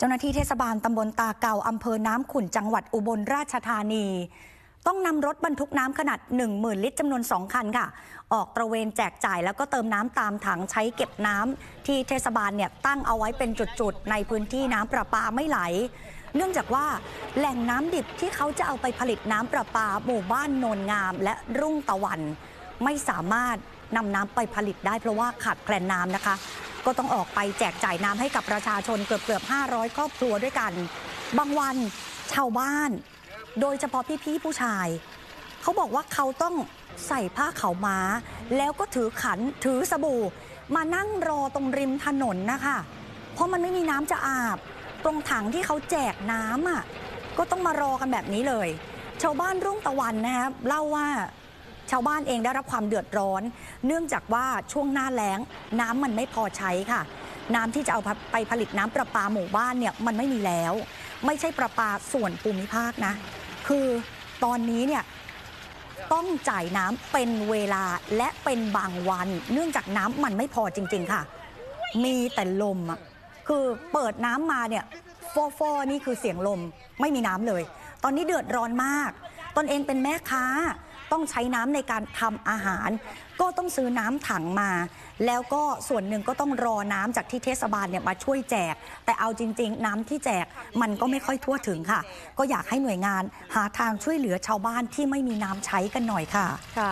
จ้าหน้าที่เทศบาลตำบลตาเก่าอำเภอน้ำขุ่นจังหวัดอุบลราชธานีต้องนำรถบรรทุกน้ำขนาด 10,000 ลิตรจำนวน 2 คันค่ะออกตระเวนแจกจ่ายแล้วก็เติมน้ำตามถังใช้เก็บน้ำที่เทศบาลเนี่ยตั้งเอาไว้เป็นจุดๆในพื้นที่น้ำประปาไม่ไหลเนื่องจากว่าแหล่งน้ำดิบที่เขาจะเอาไปผลิตน้ำประปาหมู่บ้านโนนงามและรุ่งตะวันไม่สามารถนำน้ำไปผลิตได้เพราะว่าขาดแคลนน้ำนะคะก็ต้องออกไปแจกจ่ายน้ำให้กับประชาชนเกือบ500 ครอบครัวด้วยกันบางวันชาวบ้านโดยเฉพาะพี่ๆผู้ชายเขาบอกว่าเขาต้องใส่ผ้าขาวม้าแล้วก็ถือขันถือสบู่มานั่งรอตรงริมถนนนะคะเพราะมันไม่มีน้ำจะอาบตรงถังที่เขาแจกน้ำก็ต้องมารอกันแบบนี้เลยชาวบ้านรุ่งตะวันนะครับเล่าว่าชาวบ้านเองได้รับความเดือดร้อนเนื่องจากว่าช่วงหน้าแล้งน้ำมันไม่พอใช้ค่ะน้ำที่จะเอาไปผลิตน้ำประปาหมู่บ้านเนี่ยมันไม่มีแล้วไม่ใช่ประปาส่วนภูมิภาคนะคือตอนนี้เนี่ยต้องจ่ายน้ำเป็นเวลาและเป็นบางวันเนื่องจากน้ำมันไม่พอจริงๆค่ะมีแต่ลมคือเปิดน้ำมาเนี่ยฟอนี่คือเสียงลมไม่มีน้ำเลยตอนนี้เดือดร้อนมากตนเองเป็นแม่ค้าต้องใช้น้ำในการทำอาหารก็ต้องซื้อน้ำถังมาแล้วก็ส่วนหนึ่งก็ต้องรอน้ำจากที่เทศบาลเนี่ยมาช่วยแจกแต่เอาจริงๆน้ำที่แจกมันก็ไม่ค่อยทั่วถึงค่ะก็อยากให้หน่วยงานหาทางช่วยเหลือชาวบ้านที่ไม่มีน้ำใช้กันหน่อยค่ะ